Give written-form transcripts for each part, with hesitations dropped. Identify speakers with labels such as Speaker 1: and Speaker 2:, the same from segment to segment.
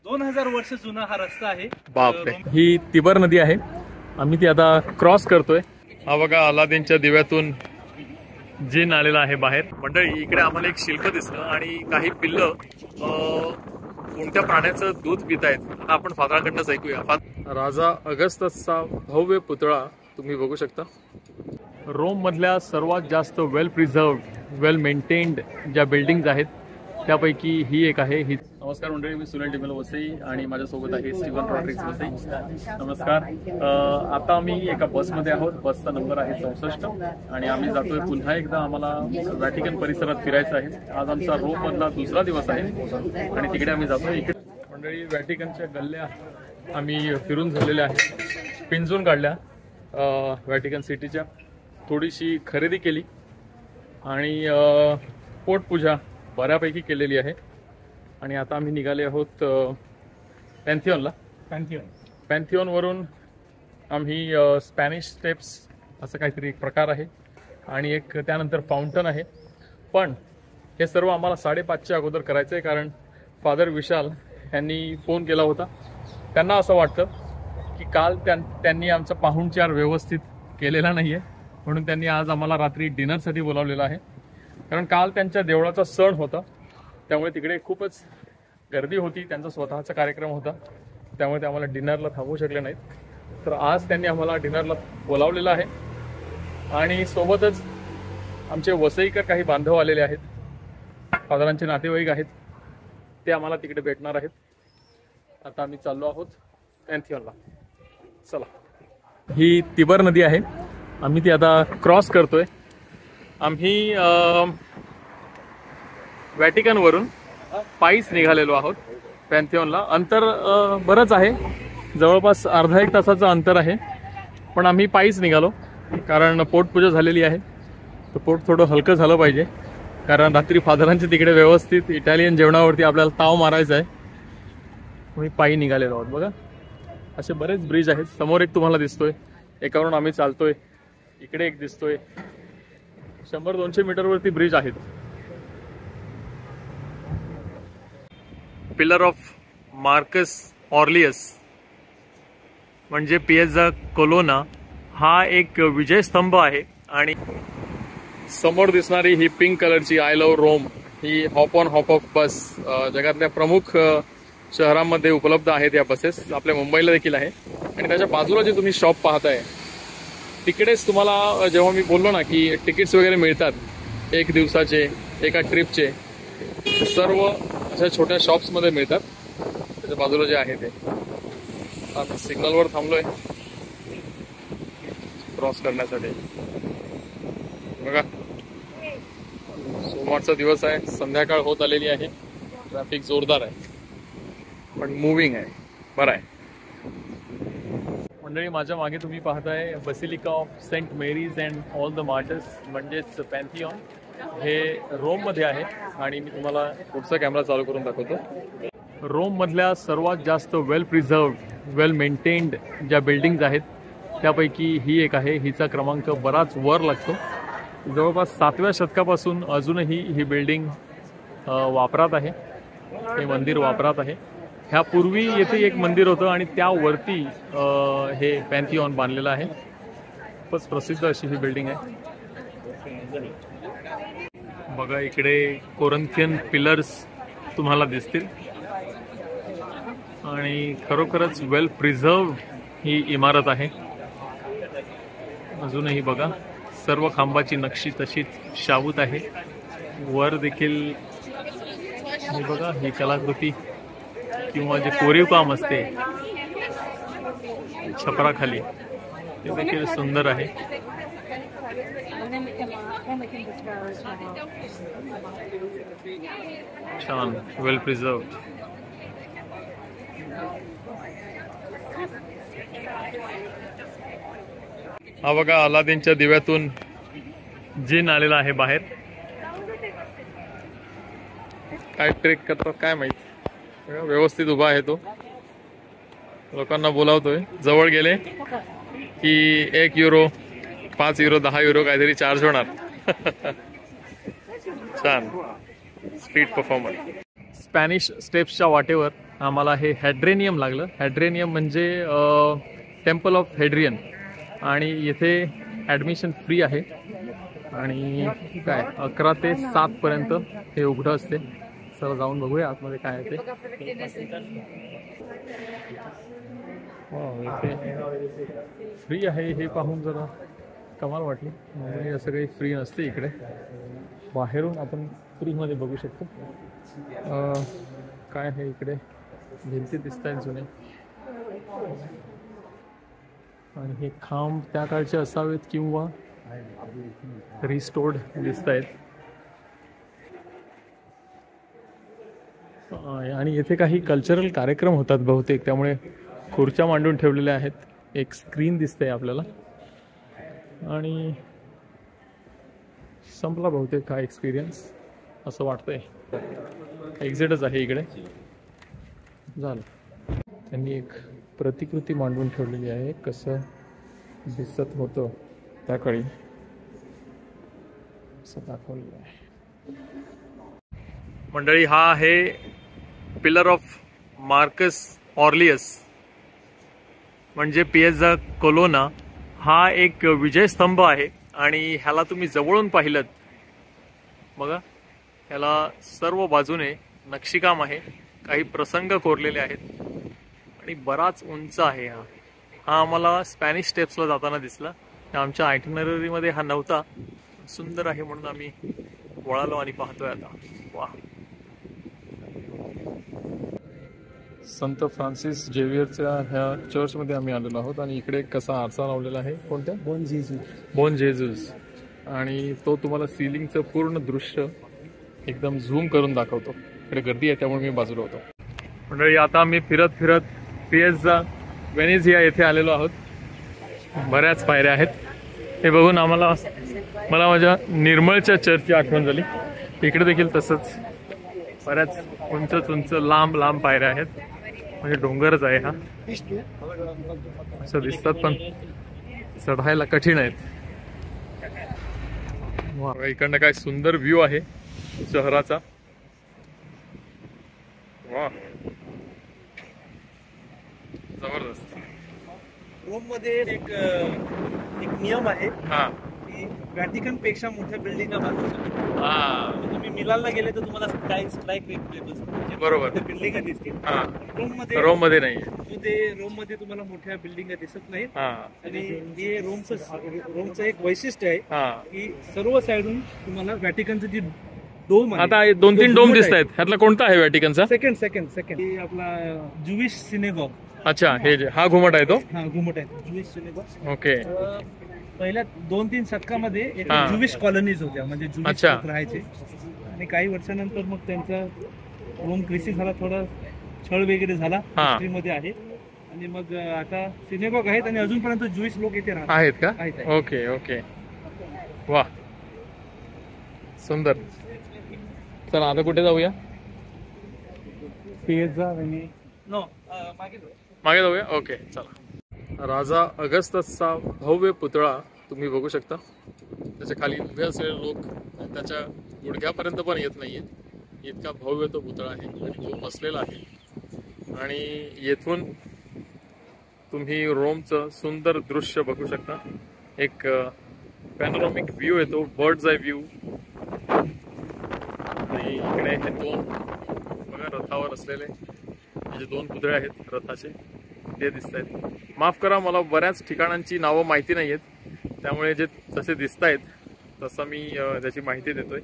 Speaker 1: 2000 वर्ष जुना हा रस्ता आहे।
Speaker 2: बापरे, ही तिबर नदी आहे। आम्ही ती आता क्रॉस करतोय। हा बघा अलादीनच्या दिव्यातून जिन आलेला आहे बाहेर। मंडळी, इकडे आम्हाला एक शिल्प दिसलं आणि काही पिल्लं कोणत्या प्राण्याचं दूध पितायत। आता आपण फादराकडनंच ऐकूया। राजा अगस्टसचा भव्य पुतळा तुम्ही बघू शकता। रोम मधल्या सर्वात जास्त वेल प्रिझर्व्ड, वेल मेंटेन्ड ज्या बिल्डिंग्स आहेत त्यापैकी ही एक आहे। ही नमस्कार मंडळी, मी सुनील डिमेलो वसई आणि माझ्यासोबत आहे स्टीवन रॉड्रिग्स वसई। नमस्कार। आता आम्ही एका बसमध्ये आहोत। बसचा नंबर आहे 64 आणि आम्ही जातोय पुन्हा एकदा आम्हाला व्हॅटिकन परिसरात फिरायचं आहे। आज आमचा रोम मधला दुसरा दिवस आहे आणि तिकडे आम्ही जातोय। इकडे मंडळी व्हॅटिकनच्या गल्ल्या आम्ही फिरून झालेल्या आहेत, पिंजून काढल्या व्हॅटिकन सिटीच्या, थोडीशी खरेदी केली आणि पोटपूजा बऱ्यापैकी केलेली आहे। आणि आता आम्ही निघाले आहोत पॅन्थिओनला। पॅन्थिओन वरून आम्ही स्पॅनिश स्टेप्स असं काहीतरी एक प्रकार आहे आणि एक त्यानंतर फाउंटन आहे। पण हे सर्व आम्हाला 5:30च्या अगोदर करायचं आहे, कारण फादर विशाल यांनी फोन केला होता। त्यांना असं वाटतं की काल त्यांनी आमचा पाहुणचार व्यवस्थित केलेला नाही आहे, म्हणून त्यांनी आज आम्हाला रात्री डिनरसाठी बोलावलेलं आहे। कारण काल त्यांच्या देवळाचा सण होता, त्यामुळे तिकडे खूपच गर्दी होती, त्यांचा स्वतःचा कार्यक्रम होता, त्यामुळे ते आम्हाला डिनरला थांबवू शकले नाहीत। तर आज त्यांनी आम्हाला डिनरला बोलावलेलं आहे आणि सोबतच आमचे वसईकर काही बांधव आलेले आहेत, फादरांचे नातेवाईक आहेत, ते आम्हाला तिकडे भेटणार आहेत। आता आम्ही चाललो आहोत पॅन्थिओनला। चला, ही तिबर नदी आहे, आम्ही ती आता क्रॉस करतोय। आम्ही व्हॅटिकन वरून पायीच निघालेलो आहोत पॅन्थिओनला। अंतर बरंच आहे, जवळपास अर्धा एक तासाचं अंतर आहे, पण आम्ही पायीच निघालो कारण पोटपूजा झालेली आहे, तर पोट थोडं हलकं झालं पाहिजे, कारण रात्री फादरांच्या तिकडे व्यवस्थित इटालियन जेवणावरती आपल्याला ताव मारायचा आहे। आम्ही पायी निघालेलो आहोत। बघा, असे बरेच ब्रिज आहेत। समोर एक तुम्हाला दिसतोय, एकावरून आम्ही चालतोय, इकडे एक दिसतोय। 100-200 मीटरवरती ब्रिज आहेत। पिलर ऑफ मार्कस ऑर्लियस म्हणजे पिएझा कोलोना हा एक विजय स्तंभ आहे। आणि समोर दिसणारी ही पिंक कलरची आय लव्ह रोम ही hop on hop off bus जगातल्या प्रमुख शहरांमध्ये उपलब्ध आहेत। या बसेस आपल्या मुंबईला देखील आहे। आणि त्याच्या बाजूला जे तुम्ही शॉप पाहताय तिकडेच तुम्हाला, जेव्हा मी बोललो ना की तिकीट्स वगैरे मिळतात एक दिवसाचे, एका ट्रिपचे, सर्व अशा छोट्या शॉप्समध्ये मिळतात। त्याच्या बाजूला जे आहे ते आम्ही सिग्नलवर थांबलोय क्रॉस करण्यासाठी। बघा, सोमवारचा दिवस आहे, संध्याकाळ होत आलेली आहे, ट्रॅफिक जोरदार आहे, पण मूव्हिंग आहे, बरं आहे। मंडळी, माझ्या मागे तुम्ही पाहताय Basilica of Saint Mary's and All the Martyrs म्हणजेच पॅन्थिओन। हे रोम मध्ये आहे आणि मी तुम्हाला पुढचा कॅमेरा चालू करून दाखवतो। रोम मधल्या सर्वात जास्त वेल प्रिझर्व्ड, वेल मेंटेन्ड ज्या बिल्डिंग्स आहेत त्यापैकी ही एक आहे। हिचा क्रमांक बराच वर लागतो, जवळपास 7व्या शतकापासून अजूनही ही बिल्डिंग वापरात आहे, हे मंदिर वापरात आहे। ह्यापूर्वी येथे एक मंदिर होतं आणि त्यावरती हे पॅन्थिओन बांधलेलं आहे। खूपच प्रसिद्ध अशी ही बिल्डिंग आहे। बघा, इकडे कोरिंथियन पिलर्स तुम्हाला दिसतील आणि खरोखरच वेल प्रिझर्व्ड ही इमारत आहे। अजूनही बघा, सर्व खांबाची नक्षी तशीच शाबूत आहे। वर देखील हे बघा, ही कलाकृती किंवा जे कोरीव काम असते छपराखाली ते देखील सुंदर आहे। छान, वेल प्रिझर्व्ड। हा बघा अलादीनच्या दिव्यातून जिन आलेला आहे बाहेर। काय ट्रेक करतात काय माहित, व्यवस्थित उभा आहे तो, लोकांना बोलावतोय। जवळ गेले की 1 युरो, 5 युरो, 10 युरो काहीतरी चार्ज होणार। छान स्ट्रीट परफॉर्मन्स। स्पॅनिश स्टेप्सच्या वाटेवर आम्हाला हे हॅड्रेनियम लागलं. हॅड्रेनियम म्हणजे टेम्पल ऑफ हेड्रियन, आणि येथे ॲडमिशन फ्री आहे आणि काय 11 ते 7 पर्यंत हे उघडं असते. चला जाऊन बघूया आतमध्ये काय आहे ते. फ्री आहे हे पाहून जरा कमाल वाटली. म्हणजे असं काही फ्री नसते इकडे. बाहेरून आपण फ्रीमध्ये बघू शकतो. काय आहे इकडे, भिंती दिसत आहेत जुने, आणि हे खांब त्या काळचे असावेत किंवा रिस्टोर्ड दिसत आहेत. आणि येथे काही कल्चरल कार्यक्रम होतात बहुतेक, त्यामुळे खुर्च्या मांडून ठेवलेल्या आहेत. एक स्क्रीन दिसते आपल्याला, आणि संपला बहुतेक हा एक्सपिरियन्स असं वाटतंय. एक्झिटच आहे इकडे. झालं. त्यांनी एक प्रतिकृती मांडून ठेवलेली आहे, कसं दिसत होतं त्याकाळी असं दाखवलेलं आहे. मंडळी, हा आहे पिलर ऑफ मार्कस ऑर्लियस, म्हणजे पिएझा कोलोना. हा एक विजयस्तंभ आहे, आणि ह्याला तुम्ही जवळून पाहिलं बघा, ह्याला सर्व बाजूने नक्षीकाम आहे, काही प्रसंग कोरलेले आहेत, आणि बराच उंच आहे. हा आम्हाला स्पॅनिश स्टेप्सला जाताना दिसला. आमच्या आयटिनरीमध्ये हा नव्हता. सुंदर आहे म्हणून आम्ही वळालो आणि पाहतोय आता. वा. संत फ्रान्सिस जेवियरच्या ह्या चर्चमध्ये आम्ही आलेलो आहोत, आणि इकडे कसा आरसा लावलेला आहे. कोणत्या? बोन जेजूस. आणि तो तुम्हाला सिलिंगचं पूर्ण दृश्य एकदम झूम करून दाखवतो. इकडे गर्दी आहे त्यामुळे मी बाजूला होतो. मंडळी, आता आम्ही फिरत फिरत पिएझा वेनेझिया येथे आलेलो आहोत. बऱ्याच पायऱ्या आहेत. हे बघून मला माझ्या निर्मळच्या चर्चची आठवण झाली. इकडे देखील तसंच बऱ्याच उंच लांब लांब पायऱ्या आहेत. म्हणजे डोंगरच आहे हा, असं दिसतात, पण चढायला कठीण आहेत. इकडनं काय सुंदर व्ह्यू आहे शहराचा. वा, जबरदस्त.
Speaker 1: रोम मध्ये एक नियम आहे
Speaker 2: हा,
Speaker 1: की व्हॅटिकन पेक्षा मोठ्या बिल्डिंगा बांधू.
Speaker 2: हा,
Speaker 1: तुम्ही मिलानला गेले तर तुम्हाला स्काय
Speaker 2: बरोबर
Speaker 1: बिल्डिंगा दिसतील.
Speaker 2: रोम मध्ये नाही.
Speaker 1: रोम मध्ये तुम्हाला मोठ्या बिल्डिंगा दिसत नाहीत.
Speaker 2: हा,
Speaker 1: आणि हे रोमचं एक वैशिष्ट्य आहे
Speaker 2: हा,
Speaker 1: की सर्व साइडून तुम्हाला व्हॅटिकनचं जी डोम आहे.
Speaker 2: आता 2-3 डोम दिसत आहेत. ह्यातला कोणता आहे व्हॅटिकनचा?
Speaker 1: सेकंड आपला ज्युइश सिनेगॉग.
Speaker 2: अच्छा, हा घुमट आहे तो.
Speaker 1: हा, घुमट आहे ज्युइश सिनेगॉग.
Speaker 2: ओके.
Speaker 1: पहिल्या 2-3 शतकामध्ये
Speaker 2: हा.
Speaker 1: ज्युइश कॉलनीज होत्या, म्हणजे ज्युइश
Speaker 2: अच्छा.
Speaker 1: लोक राहायचे. आणि काही वर्षानंतर मग त्यांचा रोम क्रिसी झाला, थोडा छळ वगैरे झाला,
Speaker 2: हा.
Speaker 1: हिस्ट्रीमध्ये आहे. आणि मग आता सिनेगॉग आहेत, आणि अजूनपर्यंत ज्युइश लोक इथे राहतात.
Speaker 2: आहेत का?
Speaker 1: आहेत.
Speaker 2: Okay okay. वा, सुंदर. चला आता कुठे जाऊया?
Speaker 1: पिएझा नो
Speaker 2: मागे जाऊया. ओके, चला. राजा अगस्टसचा भव्य पुतळा तुम्ही बघू शकता. त्याच्या खाली उभे असलेले लोक त्याच्या गुडघ्यापर्यंत पण येत नाहीये, इतका भव्य तो पुतळा आहे, आणि तो बसलेला आहे. आणि येथून तुम्ही रोमचं सुंदर दृश्य बघू शकता. एक पॅनोरामिक व्ह्यू येतो, बर्ड्स आय व्ह्यू. आणि इकडे हे 2 बघा रथावर असलेले म्हणजे 2 पुतळे आहेत रथाचे, ते दिसत आहेत. माफ करा, मला बऱ्याच ठिकाणांची नावं माहिती नाही आहेत, त्यामुळे जे जसे दिसत आहेत तसं मी त्याची माहिती देतोय.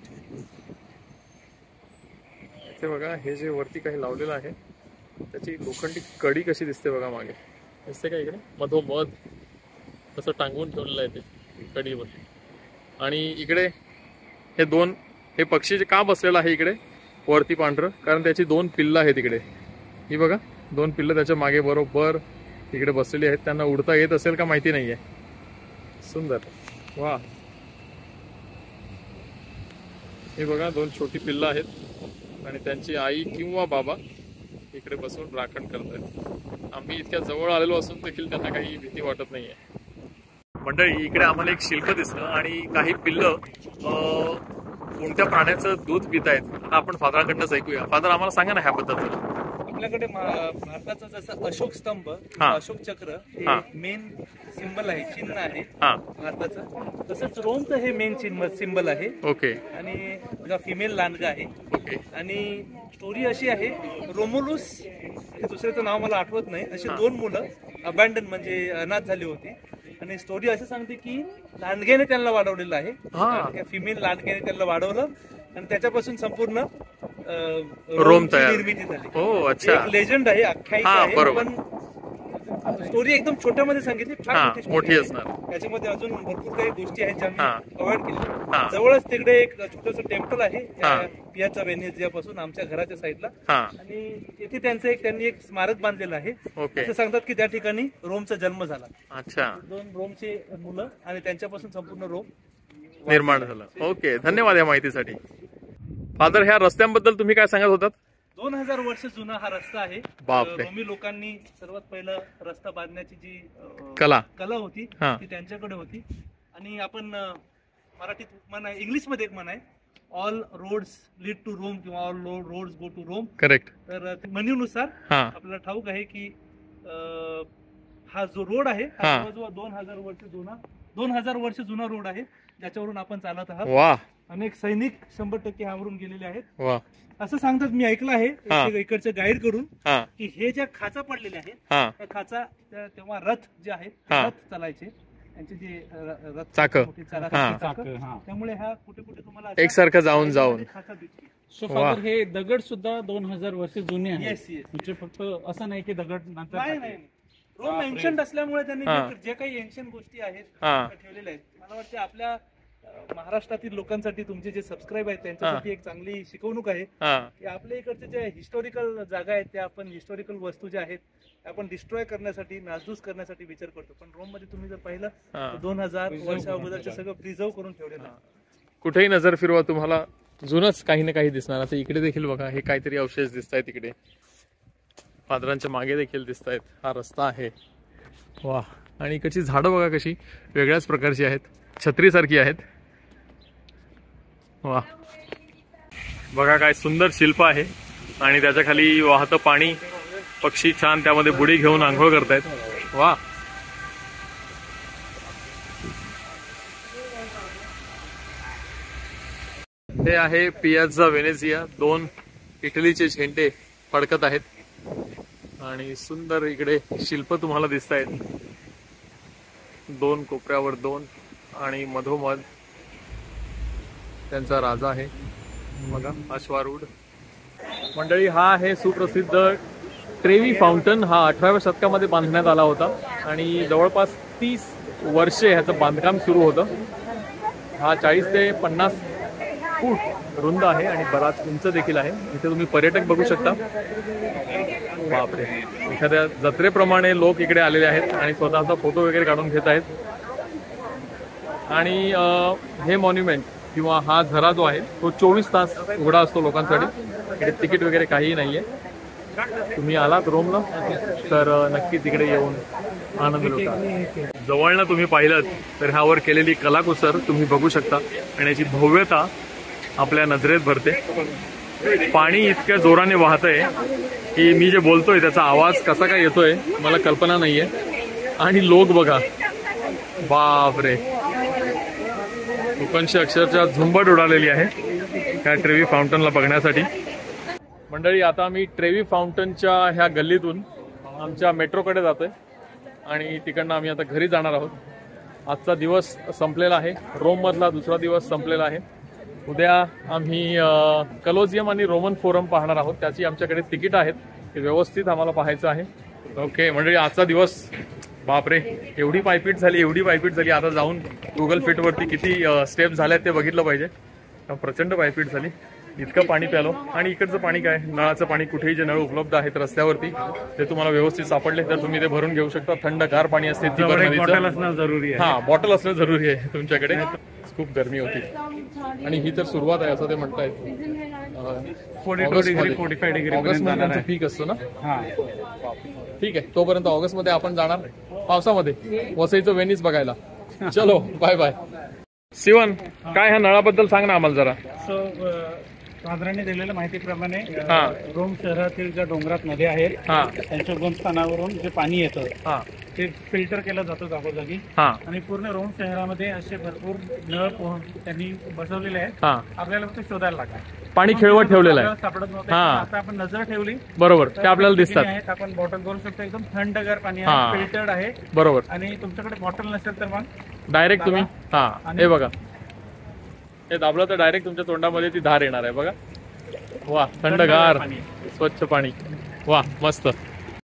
Speaker 2: इथे बघा, हे जे वरती काही लावलेलं आहे त्याची लोखंडी कडी कशी दिसते बघा मागे. दिसते का इकडे? मधोमध तसं टांगून ठेवलेलं आहे ते कडीवर. आणि इकडे हे पक्षी जे का बसलेलं आहे इकडे वरती पांढरं, कारण त्याची 2 पिल्लं आहेत इकडे. ही बघा, 2 पिल्लं त्याच्या मागे बरोबर इकडे बसलेली आहेत. त्यांना उडता येत असेल का माहिती नाहीये. सुंदर. वा. हे बघा, 2 छोटी पिल्लं आहेत, आणि त्यांची आई किंवा बाबा इकडे बसून राखण करतात. आम्ही इतक्या जवळ आलेलो असून देखील त्यांना काही भीती वाटत नाहीये. मंडळी, इकडे आम्हाला एक शिल्प दिसलं, आणि काही पिल्लं कोणत्या प्राण्याचं दूध पित आहेत. आता आपण फादराकडनंच ऐकूया. फादर, आम्हाला सांगा ना ह्याबद्दल.
Speaker 1: आपल्याकडे भारताचं जसं अशोक स्तंभ,
Speaker 2: हा.
Speaker 1: अशोक चक्र
Speaker 2: हा.
Speaker 1: हे मेन सिंबल आहे, चिन्ह आहे
Speaker 2: हा.
Speaker 1: भारताचं. तसंच रोमचं हे मेन सिंबल आहे.
Speaker 2: ओके
Speaker 1: आणि बघा फिमेल लांडगा आहे.
Speaker 2: ओके
Speaker 1: आणि स्टोरी अशी आहे, रोमुलुस हे दुसऱ्याचं नाव मला आठवत नाही, अशी 2 मुलं अबॅन्डन म्हणजे अनाथ झाली होती. आणि स्टोरी असं सांगते की लांडग्याने त्यांना वाढवलेलं आहे.
Speaker 2: हा.
Speaker 1: फिमेल लांडग्याने त्यांना वाढवलं आणि त्याच्यापासून संपूर्ण
Speaker 2: रोम तयार.
Speaker 1: निर्मिती झाली.
Speaker 2: हो अच्छा.
Speaker 1: एक लेजंड आहे, आख्यायिका
Speaker 2: हा,
Speaker 1: आहे,
Speaker 2: बरोबर.
Speaker 1: पण स्टोरी एकदम छोट्यामध्ये सांगितली, फार
Speaker 2: हा,
Speaker 1: मोठी story
Speaker 2: मोठी
Speaker 1: आहे.
Speaker 2: असणार.
Speaker 1: त्याच्यामध्ये अजून भरपूर काही गोष्टी आहेत ज्या
Speaker 2: हा.
Speaker 1: मी अवॉइड
Speaker 2: हा.
Speaker 1: केल्या. जवळच तिकडे एक छोटंसं टेम्पल आहे पियाचा वेनेझिया पासून आमच्या घराच्या साईडला.
Speaker 2: हा.
Speaker 1: आणि तिथे त्यांनी एक स्मारक बांधलेलं आहे.
Speaker 2: ओके.
Speaker 1: असं सांगतात की त्या ठिकाणी रोमचा जन्म झाला.
Speaker 2: अच्छा.
Speaker 1: 2 रोमचे मुलं आणि त्यांच्यापासून संपूर्ण रोम
Speaker 2: निर्माण झालं. ओके, धन्यवाद या माहितीसाठी. फादर, ह्या रस्त्यांबद्दल तुम्ही काय सांगत होतात?
Speaker 1: 2000 वर्ष जुना हा रस्ता आहे.
Speaker 2: बापरे.
Speaker 1: रोमी लोकांनी सर्वात पहिलं रस्ता बांधण्याची जी
Speaker 2: कला
Speaker 1: होती
Speaker 2: हा.
Speaker 1: ती त्यांच्याकडे होती. आणि आपण मराठीत म्हण आहे, इंग्लिशमध्ये एक म्हण आहे, all roads lead to Rome किंवा all roads go to Rome.
Speaker 2: Correct.
Speaker 1: तर म्हणीनुसार
Speaker 2: हा.
Speaker 1: आपल्याला ठाऊक आहे की हा जो रोड आहे
Speaker 2: हा.
Speaker 1: हा जवळजवळ 2000 वर्ष जुना रोड आहे, ज्याच्यावरून आपण चालत आहात.
Speaker 2: वा
Speaker 1: अनेक सैनिक 100% ह्यावरून गेलेले आहेत.
Speaker 2: वा.
Speaker 1: असं सांगतात, मी ऐकलं आहे
Speaker 2: हा.
Speaker 1: इकडच्या गाईड करून,
Speaker 2: हा.
Speaker 1: की हे ज्या खाचा पडलेल्या आहेत
Speaker 2: हा.
Speaker 1: त्या खाचा तेव्हा रथ जे आहेत ते
Speaker 2: हा.
Speaker 1: रथ चालायचे, त्यांचे जे रथ
Speaker 2: चाकं.
Speaker 1: मोठी चाक-
Speaker 2: हा.
Speaker 1: चाकं. त्यामुळे ह्या कुठे कुठे तुम्हाला अशा
Speaker 2: एकसारखं जाऊन जाऊन.
Speaker 1: खाचा दिसतील.
Speaker 3: सो
Speaker 2: वा.
Speaker 3: फादर, हे दगड सुद्धा 2000 वर्ष जुने आहेत.
Speaker 1: Yes yes.
Speaker 3: म्हणजे फक्त असं नाही की दगड नंतर
Speaker 1: नाही नाही, रोम एन्शंट असल्यामुळे त्यांनी
Speaker 2: हा.
Speaker 1: जे काही एन्शंट गोष्टी आहेत
Speaker 2: हा.
Speaker 1: त्या ठेवलेल्या आहेत. मला वाटते आपल्या महाराष्ट्रातील लोकांसाठी, तुमचे जे सबस्क्राईब आहेत त्यांच्यासाठी एक चांगली शिकवणूक आहे
Speaker 2: हा.
Speaker 1: की आपल्या इकडचे जे हिस्टॉरिकल जागा आहेत त्या आपण, हिस्टॉरिकल वस्तू ज्या आहेत त्या आपण डिस्ट्रॉय करण्यासाठी, नासधूस करण्यासाठी विचार करतो. पण रोम मध्ये तुम्ही जर पाहिलं
Speaker 2: हा.
Speaker 1: तर 2000 वर्षा अगोदरचं सगळं प्रिझर्व करून ठेवलेलं आहे.
Speaker 2: कुठेही नजर फिरवा तुम्हाला जुनच काही ना काही दिसणार. आता इकडे देखील बघा, हे काहीतरी अवशेष दिसत आहेत. इकडे फादरांच्या मागे देखील दिसत आहेत. हा रस्ता आहे. वा. आणि इकडची झाडं बघा कशी वेगळ्याच प्रकारची आहेत, छत्रीसारखी आहेत. वा. बघा काय सुंदर शिल्प आहे. आणि त्याच्या खाली वाहतं पाणी, पक्षी छान त्यामध्ये बुडी घेऊन आंघोळ करतायत. वा. हे आहे पियाझा वेनेझिया. 2 इटलीचे झेंडे फडकत आहेत आणि सुंदर इकडे शिल्प तुम्हाला दिसत आहेत. 2 कोपऱ्यावर 2 आणि मधोमध त्यांचा राजा आहे. बघा अश्वारूढ. मंडळी, हा आहे सुप्रसिद्ध ट्रेवी फाउंटन. हा 18व्या शतकामध्ये बांधण्यात आला होता आणि जवळपास 30 वर्षे ह्याचं बांधकाम सुरू होतं. हा 40 ते 50 फूट रुंद आहे आणि बराच उंच देखील आहे. इथे तुम्ही पर्यटक बघू शकता. बापरे, एखाद्या जत्रेप्रमाणे लोक इकडे आलेले आहेत आणि स्वतःचा फोटो वगैरे काढून घेत आहेत. आणि हे मॉन्युमेंट किंवा हा झरा जो आहे तो 24 तास उघडा असतो लोकांसाठी. इकडे तिकीट वगैरे काहीही नाहीये. तुम्ही आलात रोमला तर नक्की तिकडे येऊन आनंद लुटा. जवळनं तुम्ही पाहिलं तर ह्यावर केलेली कलाकुसर तुम्ही बघू शकता आणि याची भव्यता आपल्या नजरेत भरते. पाणी इतक्या जोराने वाहतंय की मी जे बोलतोय त्याचा आवाज कसा काय येतोय मला कल्पना नाहीये. आणि लोक बघा, बापरे, लोकांची अक्षरशः झुंबड उडालेली आहे त्या ट्रेवी फाउंटनला बघण्यासाठी. मंडळी, आता आम्ही ट्रेवी फाउंटनच्या ह्या गल्लीतून आमच्या मेट्रोकडे जातोय आणि तिकडनं आम्ही आता घरी जाणार आहोत. आजचा दिवस संपलेला आहे. रोममधला दुसरा दिवस संपलेला आहे. उद्या आम्ही कलोजियम आणि रोमन फोरम पाहणार आहोत. त्याची आमच्याकडे तिकीट आहेत, ते व्यवस्थित आम्हाला पाहायचं आहे. ओके मंडळी, आजचा दिवस, बापरे, एवढी पायपीट झाली. आता जाऊन गुगल फिटवरती किती स्टेप झाल्यात ते बघितलं पाहिजे. प्रचंड पायपीट झाली. इतकं पाणी प्यालो. आणि इकडचं पाणी काय, नळाचं पाणी, कुठेही जे नळ उपलब्ध आहेत रस्त्यावरती ते तुम्हाला व्यवस्थित सापडले तर तुम्ही ते भरून घेऊ शकता. थंडगार पाणी असते.
Speaker 3: बॉटल असणं जरुरी आहे.
Speaker 2: हा, बॉटल असणं जरुरी आहे तुमच्याकडे. खूप गरमी होती आणि ही तर सुरुवात आहे असं ते म्हणतायत.
Speaker 3: 42 डिग्री 45 डिग्री
Speaker 2: ऑगस्टमध्ये पीक असतो ना. ठीक आहे, तोपर्यंत ऑगस्टमध्ये आपण जाणार पावसामध्ये वसईचं वेनिस बघायला. चलो बाय बाय. सिवन, काय ह्या नळाबद्दल सांग ना आम्हाला जरा.
Speaker 3: सो साधारण दिलेल्या माहितीप्रमाणे
Speaker 2: हा.
Speaker 3: रोम शहरातील ज्या डोंगरात नद्या आहेत
Speaker 2: हा
Speaker 3: त्यांच्या उगमस्थानावरून जे पाणी येतं
Speaker 2: हा
Speaker 3: ते फिल्टर केलं जातं जागोजागी
Speaker 2: हा
Speaker 3: आणि पूर्ण रोम शहरामध्ये असे भरपूर नळ त्यांनी बसवलेले आहेत.
Speaker 2: हा
Speaker 3: आपल्याला फक्त शोधायला लागतात.
Speaker 2: पाणी खेळवत ठेवलेलं आहे.
Speaker 3: आपल्याला सापडत नव्हतं.
Speaker 2: हा.
Speaker 3: आता आपण नजर ठेवली
Speaker 2: बरोबर
Speaker 3: तर
Speaker 2: ते आपल्याला
Speaker 3: किती
Speaker 2: दिसतात.
Speaker 3: आहेत. आपण बॉटल करू शकतो. एकदम थंडगार पाणी
Speaker 2: हा.
Speaker 3: आहे, फिल्टर्ड आहे.
Speaker 2: बरोबर
Speaker 3: आणि तुमच्याकडे बॉटल नसेल तर मग
Speaker 2: डायरेक्ट तुम्ही हा
Speaker 3: आणि-
Speaker 2: हे बघा हे दाबलं तर डायरेक्ट तुमच्या तोंडामध्ये ती धार येणार आहे बघा. वा थंडगार
Speaker 3: पाणी.
Speaker 2: स्वच्छ पाणी वा मस्त.